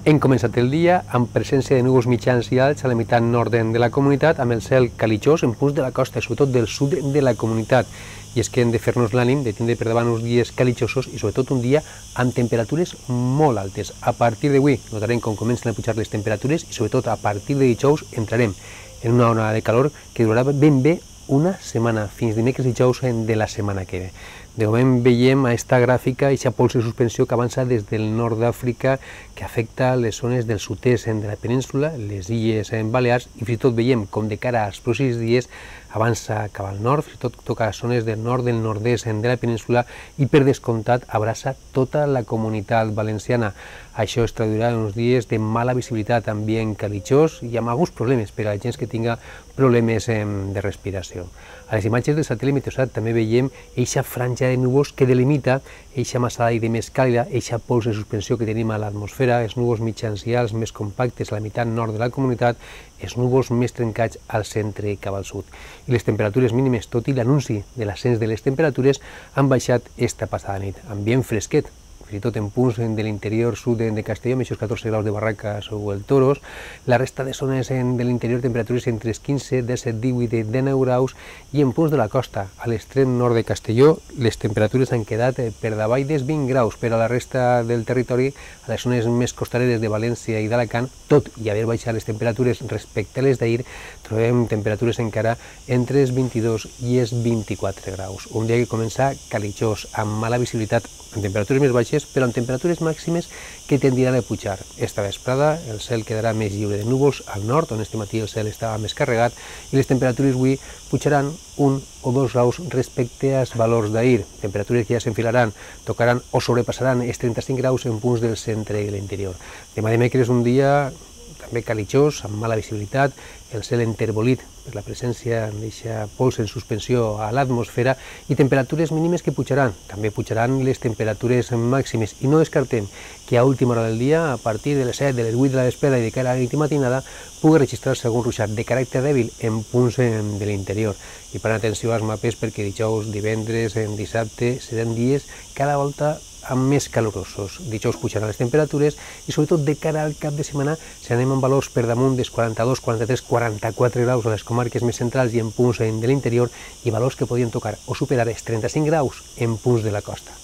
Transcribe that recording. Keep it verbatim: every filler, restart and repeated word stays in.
Hem començat el dia amb presència de núvols mitjans i alts a la meitat nord de la comunitat, amb el cel calitjós en punts de la costa, sobretot del sud de la comunitat. I és que hem de fer-nos l'ànim de tindre per davant uns dies calitjosos i sobretot un dia amb temperatures molt altes. A partir d'avui notarem com comencen a pujar les temperatures i sobretot a partir de dijous entrarem en una ona de calor que durarà ben bé una setmana, fins dimecres i dijous de la setmana que ve. De moment veiem a esta gràfica aquesta pols de suspensió que avança des del nord d'Àfrica, que afecta les zones del sud-est de la península, les illes Balears, i fins i tot veiem com de cara als pròxims dies avança cap al nord, fins i tot toca zones del nord del nord-est de la península i per descomptat abraça tota la comunitat valenciana. Això es traduirà en uns dies de mala visibilitat, ambient calitjós i amb alguns problemes per a la gent que tinga problemes de respiració. A les imatges del satèl·lit Meteosat també veiem eixa franja de núvols que delimita eixa massa d'aire més càlida, eixa pols de suspensió que tenim a l'atmosfera, els núvols mitjans i alts més compactes a la meitat nord de la comunitat, els núvols més trencats al centre i cap al sud. I les temperatures mínimes, tot i l'anunci de l'ascens de les temperatures, han baixat esta passada nit. Ambient fresquet, fins i tot en punts de l'interior sud de Castelló, amb aquests catorze graus de Barracas o el Toros. La resta de zones de l'interior temperatures entre els quinze, disset, divuit i dinou graus, i en punts de la costa, a l'extrem nord de Castelló, les temperatures han quedat per davall dels vint graus, però a la resta del territori, a les zones més costaneres de València i d'Alacant, tot i haver baixat les temperatures respecte a les d'ahir, trobem temperatures encara entre els vint-i-dos i els vint-i-quatre graus. Un dia que comença calitjós, amb mala visibilitat, amb temperatures més baixes, però amb temperatures màximes que tendiran a pujar. Esta vesprada el cel quedarà més lliure de núvols al nord, on este matí el cel estava més carregat, i les temperatures avui pujaran un o dos graus respecte als valors d'ahir. Temperatures que ja s'enfilaran, tocaran o sobrepassaran els trenta-cinc graus en punts del centre i l'interior. Demà dimecres un dia també calitjós, amb mala visibilitat, el cel enterbolit per la presència d'aquesta pols en suspensió a l'atmosfera i temperatures mínimes que pujaran. També pujaran les temperatures màximes i no descartem que a última hora del dia, a partir de les set, de les vuit de la vesprada i de cara a la nit i matinada, pugui registrar-se algun ruixat de caràcter dèbil en punts de l'interior. I paren atenció als mapes perquè dijous, divendres, dissabte seran dies cada volta amb més calorosos. Dijous pujaran les temperatures i sobretot de cara al cap de setmana si anem amb valors per damunt dels quaranta-dos, quaranta-tres, quaranta-quatre graus a les comarques més centrals i en punts de l'interior i valors que podien tocar o superar els trenta-cinc graus en punts de la costa.